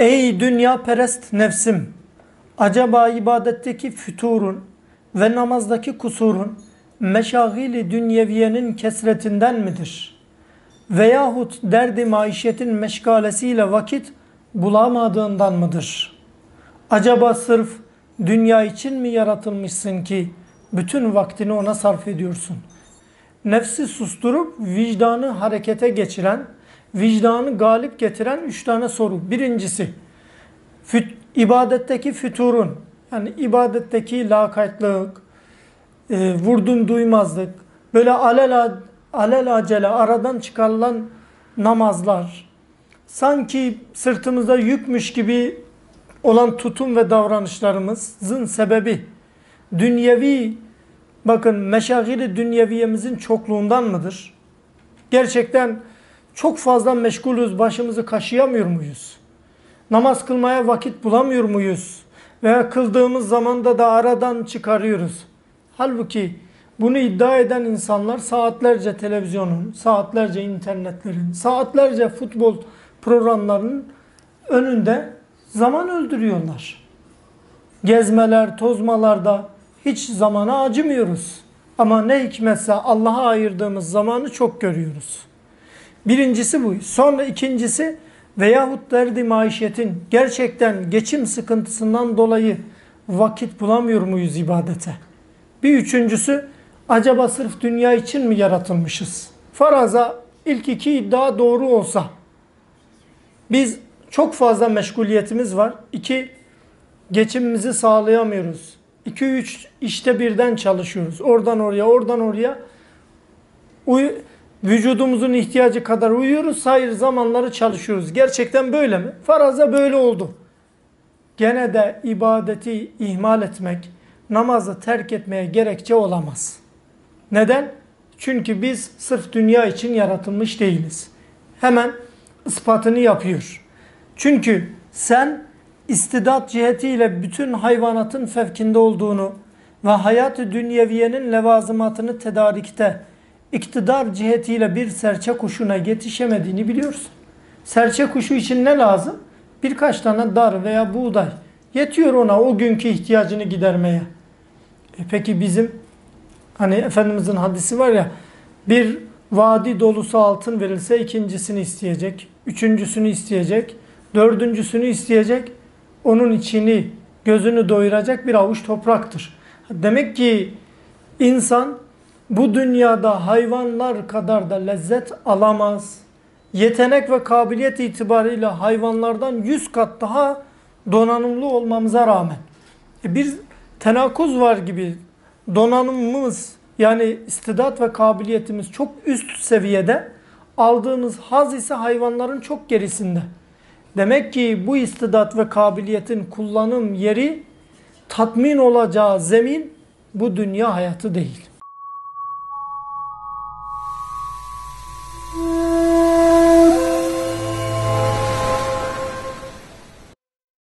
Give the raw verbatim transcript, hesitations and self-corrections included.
Ey dünya perest nefsim! Acaba ibadetteki füturun ve namazdaki kusurun meşagili dünyeviyenin kesretinden midir? Veyahut derdi maişetin meşgalesiyle vakit bulamadığından mıdır? Acaba sırf dünya için mi yaratılmışsın ki bütün vaktini ona sarf ediyorsun? Nefsi susturup vicdanı harekete geçiren, vicdanı galip getiren üç tane soru. Birincisi, füt, ibadetteki füturun, yani ibadetteki lakaytlık, e, vurdum duymazlık, böyle alel, alel acele aradan çıkarılan namazlar, sanki sırtımıza yükmüş gibi olan tutum ve davranışlarımızın sebebi dünyevi, bakın meşagili dünyeviyemizin çokluğundan mıdır? Gerçekten çok fazla meşgulüz, başımızı kaşıyamıyor muyuz? Namaz kılmaya vakit bulamıyor muyuz? Veya kıldığımız zamanda da aradan çıkarıyoruz. Halbuki bunu iddia eden insanlar saatlerce televizyonun, saatlerce internetlerin, saatlerce futbol programlarının önünde zaman öldürüyorlar. Gezmeler, tozmalarda hiç zamana acımıyoruz. Ama ne hikmetse Allah'a ayırdığımız zamanı çok görüyoruz. Birincisi bu. Sonra ikincisi, veyahut derdi maişetin gerçekten geçim sıkıntısından dolayı vakit bulamıyor muyuz ibadete? Bir üçüncüsü, acaba sırf dünya için mi yaratılmışız? Faraza ilk iki iddia doğru olsa, biz çok fazla meşguliyetimiz var. İki, geçimimizi sağlayamıyoruz. İki üç işte birden çalışıyoruz. Oradan oraya, oradan oraya. Uy vücudumuzun ihtiyacı kadar uyuyoruz. Hayır, zamanları çalışıyoruz. Gerçekten böyle mi? Faraza böyle oldu. Gene de ibadeti ihmal etmek, namazı terk etmeye gerekçe olamaz. Neden? Çünkü biz sırf dünya için yaratılmış değiliz. Hemen ispatını yapıyor. Çünkü sen istidat cihetiyle bütün hayvanatın fevkinde olduğunu ve hayat-ı dünyeviyenin levazımatını tedarikte iktidar cihetiyle bir serçe kuşuna yetişemediğini biliyorsun. Serçe kuşu için ne lazım? Birkaç tane dar veya buğday. Yetiyor ona o günkü ihtiyacını gidermeye. E peki bizim, hani Efendimizin hadisi var ya, bir vadi dolusu altın verilse ikincisini isteyecek, üçüncüsünü isteyecek, dördüncüsünü isteyecek, onun içini, gözünü doyuracak bir avuç topraktır. Demek ki insan bu dünyada hayvanlar kadar da lezzet alamaz. Yetenek ve kabiliyet itibariyle hayvanlardan yüz kat daha donanımlı olmamıza rağmen e bir tenakuz var gibi. Donanımımız, yani istidat ve kabiliyetimiz çok üst seviyede, aldığımız haz ise hayvanların çok gerisinde. Demek ki bu istidat ve kabiliyetin kullanım yeri, tatmin olacağı zemin bu dünya hayatı değil.